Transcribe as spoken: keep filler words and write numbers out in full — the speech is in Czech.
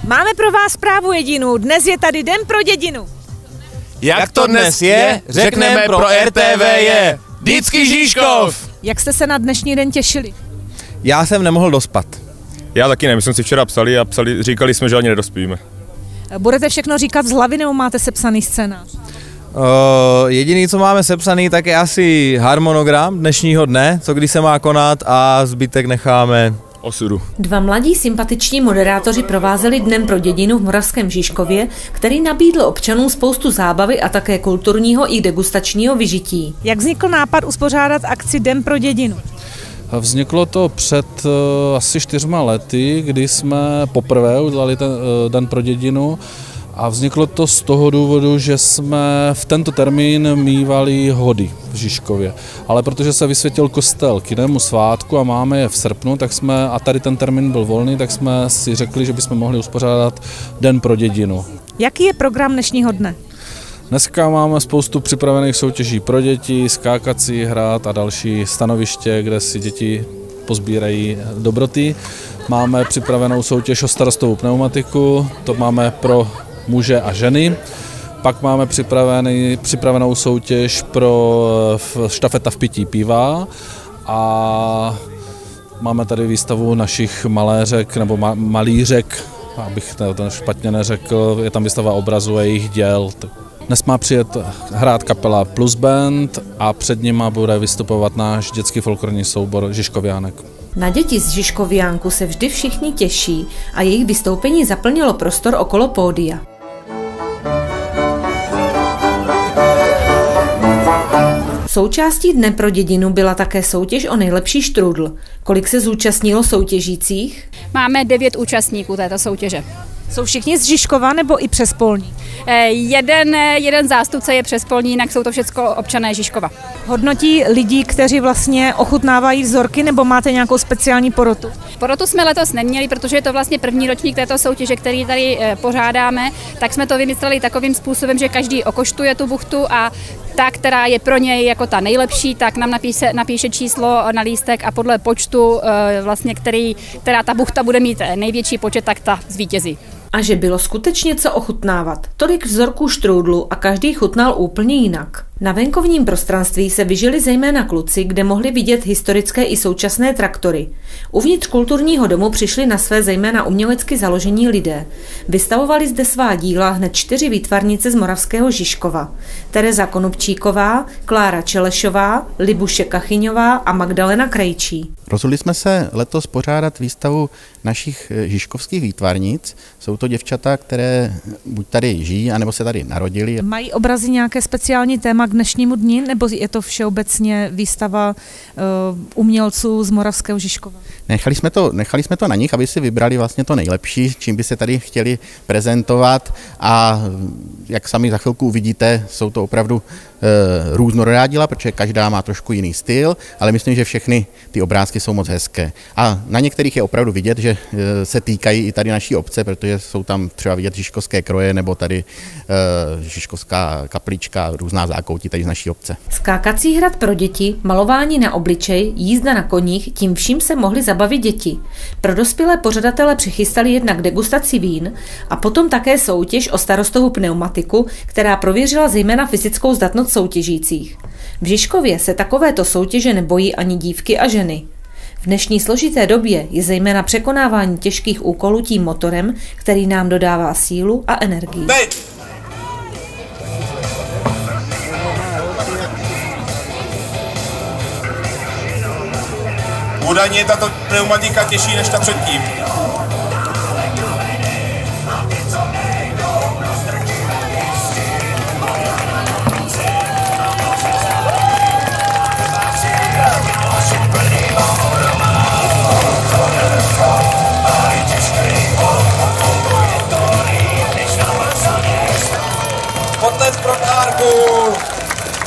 Máme pro vás zprávu jedinou. Dnes je tady Den pro dědinu. Jak to dnes je, řekneme pro R T V je vždycky Žižkov. Jak jste se na dnešní den těšili? Já jsem nemohl dospat. Já taky ne, my jsme si včera psali a psali, říkali jsme, že ani nedospíme. Budete všechno říkat z hlavy, nebo máte sepsaný scénář? Uh, jediný, co máme sepsaný, tak je asi harmonogram dnešního dne, co kdy se má konat, a zbytek necháme osudu. Dva mladí sympatiční moderátoři provázeli Dnem pro dědinu v moravském Žižkově, který nabídl občanům spoustu zábavy a také kulturního i degustačního vyžití. Jak vznikl nápad uspořádat akci Den pro dědinu? Vzniklo to před uh, asi čtyřma lety, kdy jsme poprvé udělali ten uh, Den pro dědinu, a vzniklo to z toho důvodu, že jsme v tento termín mívali hody v Žižkově. Ale protože se vysvětil kostel k jinému svátku a máme je v srpnu, tak jsme, a tady ten termín byl volný, tak jsme si řekli, že bychom mohli uspořádat Den pro dědinu. Jaký je program dnešního dne? Dneska máme spoustu připravených soutěží pro děti, skákací hrad a další stanoviště, kde si děti pozbírají dobroty. Máme připravenou soutěž o starostovou pneumatiku, to máme pro muže a ženy. Pak máme připravený, připravenou soutěž pro štafeta v pití piva a máme tady výstavu našich maléřek nebo ma, malířek, abych to špatně neřekl, je tam výstava obrazů a jejich děl. Dnes má přijet hrát kapela Plus Band a před nima bude vystupovat náš dětský folklorní soubor Žižkoviánek. Na děti z Žižkoviánku se vždy všichni těší a jejich vystoupení zaplnilo prostor okolo pódia. Součástí Dne pro dědinu byla také soutěž o nejlepší štrůdl. Kolik se zúčastnilo soutěžících? Máme devět účastníků této soutěže. Jsou všichni z Žižkova nebo i přespolní? Eh, jeden, jeden zástupce je přespolní, jinak jsou to všechno občané Žižkova. Hodnotí lidí, kteří vlastně ochutnávají vzorky, nebo máte nějakou speciální porotu? Porotu jsme letos neměli, protože je to vlastně první ročník této soutěže, který tady eh, pořádáme, tak jsme to vymysleli takovým způsobem, že každý okoštuje tu buchtu a ta, která je pro něj jako ta nejlepší, tak nám napíše, napíše číslo na lístek a podle počtu, eh, vlastně, který, která ta buchta bude mít největší počet, tak ta zvítězí. A že bylo skutečně co ochutnávat. Tolik vzorků štrůdlu a každý chutnal úplně jinak. Na venkovním prostranství se vyžili zejména kluci, kde mohli vidět historické i současné traktory. Uvnitř kulturního domu přišli na své zejména umělecky založení lidé. Vystavovali zde svá díla hned čtyři výtvarnice z moravského Žižkova. Tereza Konupčíková, Klára Čelešová, Libuše Kachyňová a Magdalena Krejčí. Rozhodli jsme se letos pořádat výstavu našich žižkovských výtvarnic. Jsou to děvčata, které buď tady žijí, anebo se tady narodili. Mají obrazy nějaké speciální téma k dnešnímu dni, nebo je to všeobecně výstava uh, umělců z moravského Žižkova? Nechali jsme, to, nechali jsme to na nich, aby si vybrali vlastně to nejlepší, čím by se tady chtěli prezentovat, a jak sami za chvilku uvidíte, jsou to opravdu e, různorodá díla, protože každá má trošku jiný styl, ale myslím, že všechny ty obrázky jsou moc hezké. A na některých je opravdu vidět, že e, se týkají i tady naší obce, protože jsou tam třeba vidět žižkovské kroje nebo tady e, žižkovská kaplička, různá zákoutí tady z naší obce. Skákací hrad pro děti, malování na obličej, jízda na koních, tím vším se mohli zabavit děti. Pro dospělé pořadatele přichystali jednak degustaci vín a potom také soutěž o starostovou pneumatiku, která prověřila zejména fyzickou zdatnost soutěžících. V Žižkově se takovéto soutěže nebojí ani dívky a ženy. V dnešní složité době je zejména překonávání těžkých úkolů tím motorem, který nám dodává sílu a energii. Údajně tato pneumatika těžší než ta předtím.